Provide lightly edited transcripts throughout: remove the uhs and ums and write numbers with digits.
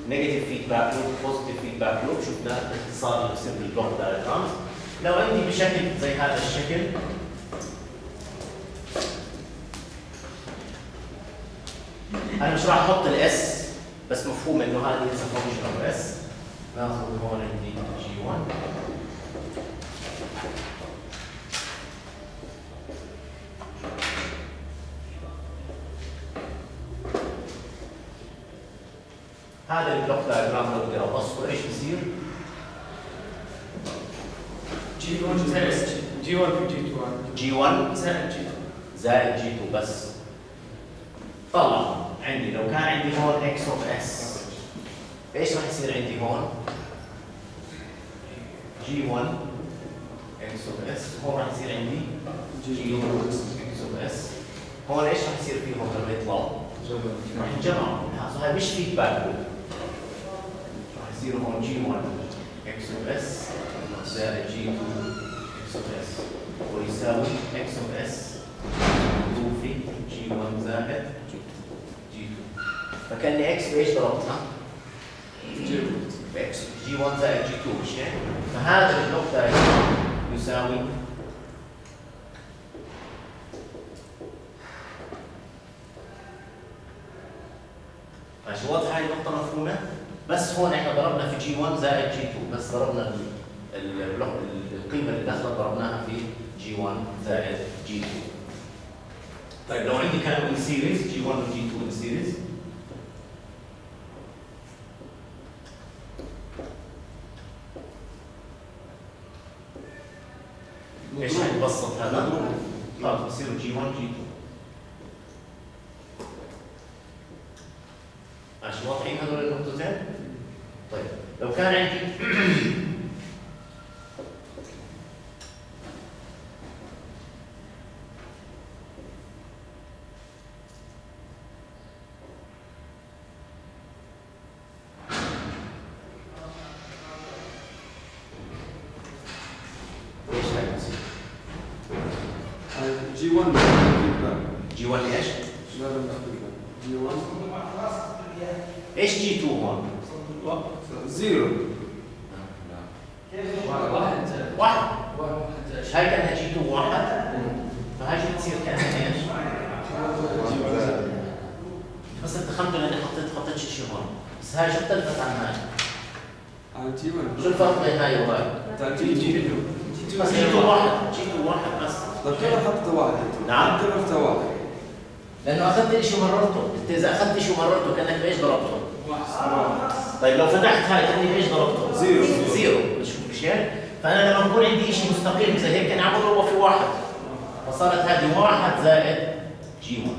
نيجاتيف فيدباك لوب، بوزيتيف فيدباك لوب، شفنا الاختصار اللي بصير بالبلوك دايجرامز. لو عندي بشكل زي هذا الشكل انا مش راح احط الاس، بس مفهوم انه هذه از فانكشن اوف اس. ناخذ هون عندي جي 1 هذا البلوك دايجرام لو بدي ابسطه ايش بصير؟ جي 1 زائد جي 1 في جي 2 جي 1 زائد جي 2 زائد جي 2 بس. طلع عندي لو كان عندي هون اكس اوف اس ايش راح يصير عندي هون؟ جي 1 اكس اوف اس، هون راح يصير عندي جي 2 اكس اوف اس. هون ايش راح يصير فيهم لما يطلعوا؟ راح يتجمعوا. هاي مش فيدباك لوب، راح يصير هون جي 1 اكس اوف اس زائد جي 2 اكس اوف اس ويساوي اكس اوف اس في جي 1 زائد جي 2. فكاني اكس بايش ضربتها؟ باكس جي 1 زائد جي 2 مش هيك؟ فهذا البلوك دايجرام يساوي ماشي. واضحه هاي النقطه مفهومه؟ بس هون احنا ضربنا في جي 1 زائد جي 2، بس ضربنا القيمه اللي دخلت ضربناها في جي 1 زائد جي 2. طيب لو عندي كانوا ان سيريز جي 1 وجي 2 ان سيريز، ايش حيتبسط هذا؟ خلاص بصيروا جي 1 جي 2. ماشي واضحين هذول النقطتين؟ طيب لو كان عندي جي 1 فيدباك. جي 1 ايش؟ لا لا مش فيدباك. جي 1 ايش جي 2 هون؟ زيرو. واحد. هاي كانها جي 2 واحد، فهاي شو بتصير كانها ايش؟ بس اتخمتوا لاني حطيت شيء هون، بس هاي شو اختلفت عن هاي؟ عن جي 1. شو الفرق بين هاي وهاي؟ جي 2. بس جي 2 واحد، جي 2 واحد بس. طيب كيف حطيت واحد؟ نعم؟ كيف حطيت واحد؟ لانه اخذت شيء ومررته، انت اذا اخذت شيء ومررته كانك بايش ضربته؟ طيب لو فتحت هاي كاني بايش ضربته؟ زيرو مش هيك؟ فانا لما بكون عندي شيء مستقيم زي هيك كان عم بضربه في واحد، فصارت هذه واحد زائد جي 1.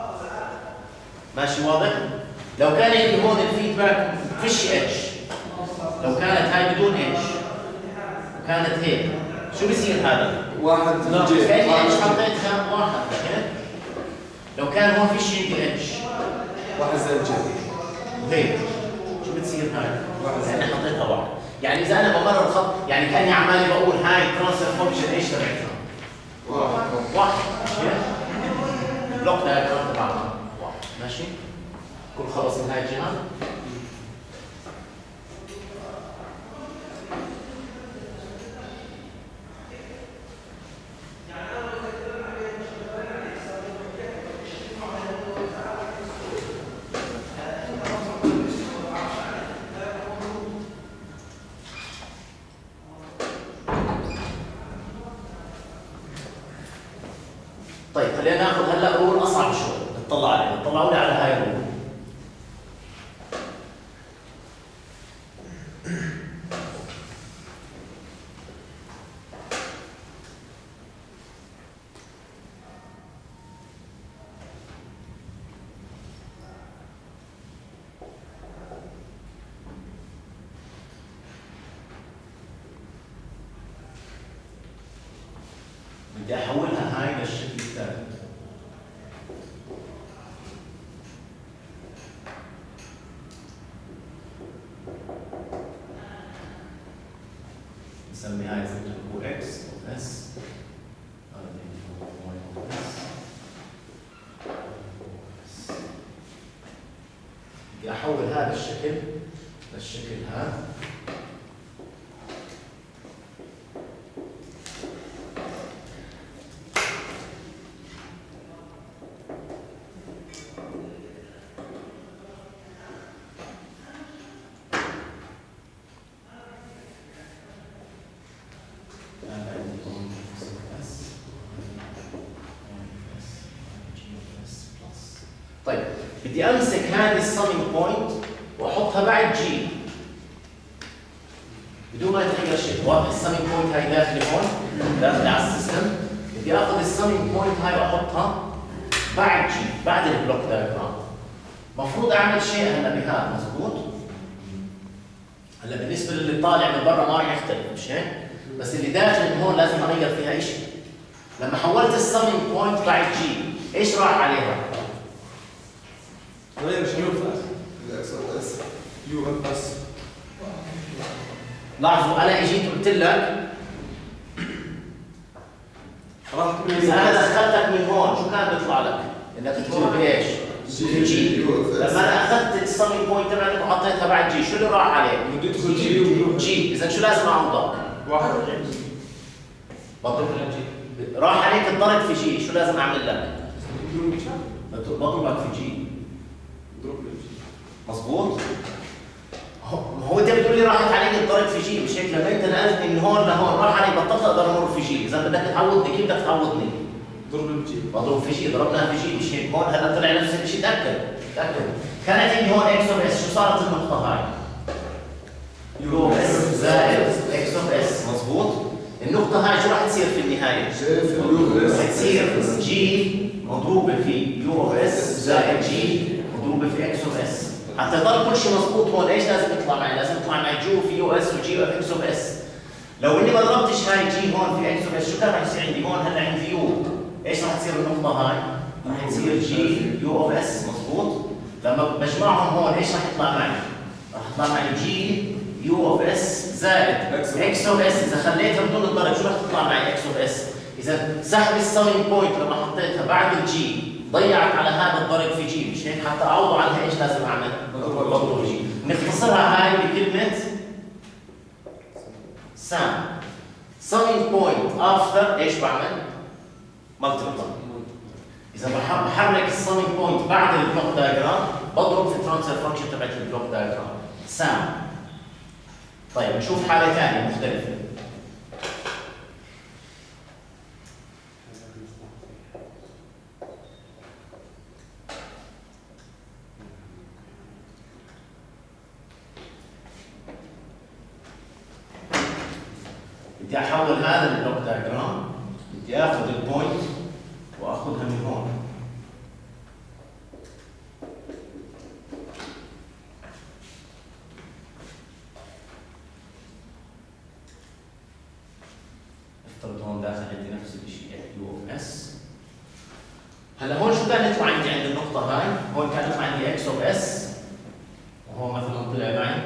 ماشي واضح؟ لو كان عندي هون الفيدباك فيش اتش، لو كانت هاي بدون اتش وكانت هيك شو بصير هذا؟ واحد جي. كاني اتش حطيتها واحد هيك. لو كان هون فيش عندي اتش واحد زائد جي. وهيك شو بتصير هاي؟ لأني حطيتها واحد. يعني إذا أنا بمرر خط يعني كأني عمالي بقول هاي ترانسفير فانكشن إيش تبعتها؟ واحد مش هيك؟ بلوك دايجرام تبعها واحد. ماشي؟ كل خلص من هاي الجهة؟ طيب خلينا ناخذ هلا رول اصعب شوي نطلع عليها، طلعوا لي على هاي الرول. بدي احولها هاي للشكل الثاني. نسمي هاي زي ما تقول اكس اوف اس، هذا اللي هو واي اوف اس. بدي احول هذا الشكل بالشكل هذا. طيب بدي امسك هذه السمنج بوينت واحطها بعد جي بدون ما يتغير شيء. واضح السمنج بوينت هاي داخلي هون، داخلي على السيستم. بدي اخذ السمنج بوينت هاي واحطها بعد جي، بعد البلوك دايجرام. المفروض اعمل شيء هلا بهذا، مضبوط؟ هلا بالنسبه للي طالع من برا ما راح يختلف، مش هيك؟ بس اللي داخل من هون لازم اغير فيها شيء. لما حولت السمنج بوينت بعد جي، ايش راح عليها؟ غير شنو الاكس اس يو اف اس. لاحظوا انا اجيت قلت لك راح اذا انا دخلتك من هون شو كان بيطلع لك؟ انك تروح بايش؟ جي. لما انا اخذت السمنج بوينت تبعتك وحطيتها بعد جي، شو اللي راح عليه؟ بده يدخل جي. اذا شو لازم اعوضك؟ واحد بضرب لك جي. راح عليك الضرب في جي، شو لازم اعمل لك؟ بضربك في جي. مضبوط؟ هو انت بتقول لي راحت علي الضرب في جي، مش هيك؟ لما انت نقلتني من هون لهون راح علي بطلت اقدر امر في جي، اذا بدك تعوضني كيف بدك تعوضني؟ ضرب في جي. بضرب في جي، ضربنا في جي، مش هيك؟ هون هلا طلع نفس الشيء. تاكد كانت عندي هون اكس اوف اس، شو صارت النقطة هاي؟ يو اوف اس زائد اكس اوف اس، مضبوط؟ النقطة هاي شو راح تصير في النهاية؟ راح تصير جي مضروبة في يو اوف اس زائد جي مضروبة في اكس اوف اس. حتى يضل كل شيء مضبوط هون، ايش لازم يطلع معي؟ لازم يطلع معي جو في يو اس وجي اكس اوف اس. لو اني ما ضربتش هاي جي هون في اكس اوف اس، شو كان راح يصير عندي هون؟ هلا عندي يو، ايش راح تصير النقطة هاي؟ راح تصير جي يو اوف اس، مضبوط؟ لما بجمعهم هون ايش راح يطلع معي؟ راح يطلع معي جي يو اوف اس زائد اكس اوف اس. اذا خليتها بدون الضرب شو راح تطلع معي؟ اكس اوف اس. اذا سحب السمنج بوينت لما حطيتها بعد الجي ضيعت على هذا الضرب في جي، مش هيك؟ حتى اعوض عنها ايش لازم اعمل؟ بضرب جي. نختصرها هاي بكلمة سام. سمنج بوينت افتر ايش بعمل؟ مالتيبل. اذا بحرك السمنج بوينت بعد البلوك دايجرام بضرب في الترانسفير فانكشن تبعت البلوك دايجرام سام. طيب نشوف حالة ثانية مختلفة. بدي احول هذا البلوك دايجرام، بدي اخذ البوينت واخذها من هون. افترض هون داخل عندي نفس الشيء يو اوف اس. هلا هون شو كان يطلع عندي عند النقطة هاي؟ هون كان يطلع عندي اكس اوف اس، وهون مثلا طلع معي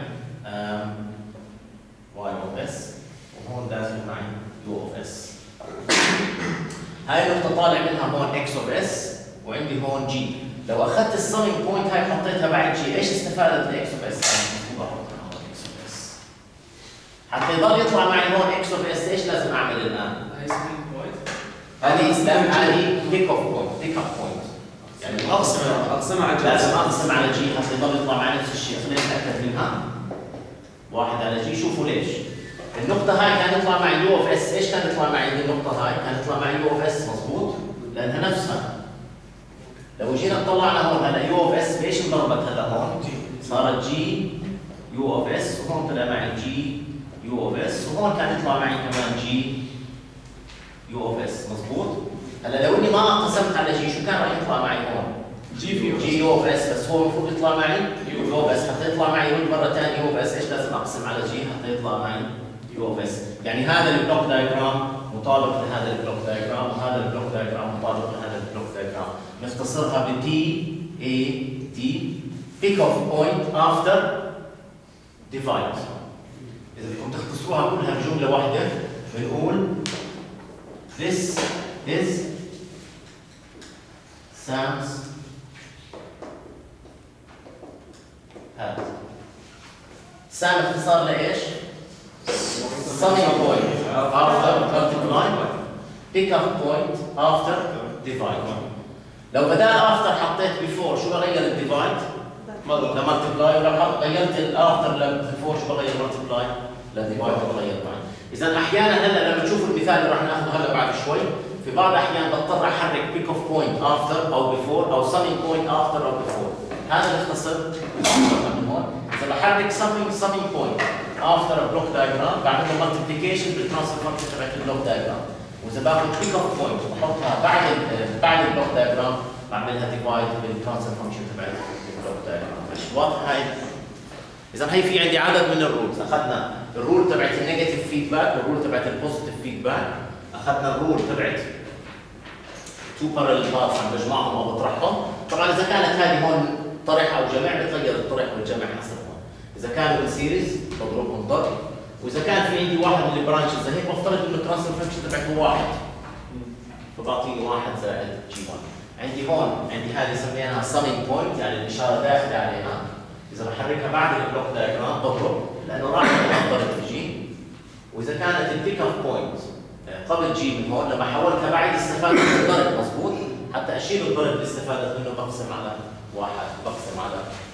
واي اوف اس، وهون داخل معي يو اوف اس. هاي النقطة طالع منها هون اكس اوف اس، وعندي هون جي. لو اخذت السمنج بوينت هاي حطيتها بعد جي، ايش استفادت الاكس اوف اس؟ المفروض احطها هون اكس اوف اس. حتى يضل يطلع معي هون اكس اوف اس، ايش لازم اعمل الان؟ هاي سمنج بوينت. هذه اسلام، هذه بيك اوف بوينت، بيك اب بوينت. يعني اقسمها على جي. لازم اقسم على جي حتى يضل يطلع معي نفس الشيء. خلينا نتاكد منها. واحد على جي، شوفوا ليش؟ النقطة هاي كان يطلع معي يو اوف اس، ايش كان يطلع معي النقطة هاي؟ كان يطلع معي يو اوف اس، مضبوط؟ لأنها نفسها. لو جينا طلعنا هون هلا يو اوف اس بايش انضربت هلا هون؟ صارت جي يو اوف اس، وهون طلع معي جي يو اوف اس، وهون كان يطلع معي كمان جي يو اوف اس، مضبوط؟ هلا لو اني ما قسمت على جي شو كان راح يطلع معي هون؟ جي يو اوف اس، بس هو المفروض يطلع معي يو اوف اس. حتى يطلع معي هون مرة ثانية يو اوف اس، ايش لازم اقسم على جي حتى يطلع معي يو اوف اس. يعني هذا البلوك دايجرام مطابق لهذا البلوك دايجرام، وهذا البلوك دايجرام مطابق لهذا البلوك دايجرام. نختصرها ب بي اي تي، بيك اوف بوينت افتر ديفايد. اذا بدكم تختصروها كلها بجملة واحدة بنقول this is Sam's hat. سام اختصار لايش؟ summing point after multiply pick up point after divide. لو بدال after حطيت before شو بغير الديفايد؟ لمالتبلاي. ولو غيرت الافتر لبيفور شو بغير multiply؟ لديفايد بغير بعد. اذا احيانا هلا لما تشوفوا المثال اللي راح ناخذه هلا بعد شوي في بعض الاحيان بضطر احرك pick off point after او before او summing point after او before. هذا بيختصر من هون. اذا بحرك summing point after a block diagram بعمل له multiplication بالترانسفير فانكشن تبعت البلوك diagram. واذا باخذ pick off point وبحطها بعد البلوك diagram بعملها divide بالترانسفير فانكشن تبعت البلوك diagram. واضح هاي؟ اذا هي في عندي عدد من الرولز. اخذنا الرول تبعت النيجاتيف فيدباك والرول تبعت البوزيتيف فيدباك. اخذنا الرول تبعت تو بارلل باثs عم بجمعهم او بطرحهم. طبعا اذا كانت هذه هون طرح او جمع بتغير الطرح والجمع حسب هون. اذا كانوا بالسيريز بضربهم ضرب. واذا كان في عندي واحد من البرانشز زي هيك بفترض انه الترانسفير فانكشن تبعته واحد فبعطيني 1 زائد جي 1. عندي هون هذه سميناها summing point يعني الاشاره داخله عليها. اذا بحركها بعد البلوك دايجرام بضرب لانه راح انضرب في جي. واذا كانت البيك اوف بوينت قبل جي من هون لما حولتها بعد استفادت من الضرب مضبوط حتى اشيل الضرب اللي استفادت منه بقسم على 1 بقسم على